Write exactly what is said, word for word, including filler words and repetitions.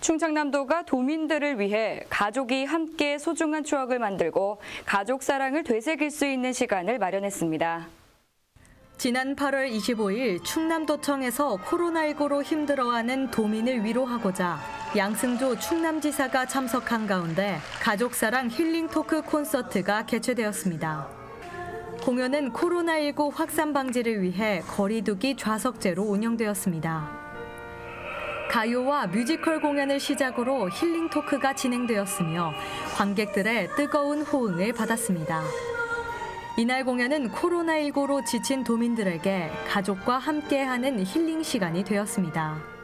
충청남도가 도민들을 위해 가족이 함께 소중한 추억을 만들고 가족 사랑을 되새길 수 있는 시간을 마련했습니다. 지난 팔월 이십오일 충남도청에서 코로나십구로 힘들어하는 도민을 위로하고자 양승조 충남지사가 참석한 가운데 가족사랑 힐링 토크 콘서트가 개최되었습니다. 공연은 코로나십구 확산 방지를 위해 거리두기 좌석제로 운영되었습니다. 가요와 뮤지컬 공연을 시작으로 힐링 토크가 진행되었으며 관객들의 뜨거운 호응을 받았습니다. 이날 공연은 코로나십구로 지친 도민들에게 가족과 함께하는 힐링 시간이 되었습니다.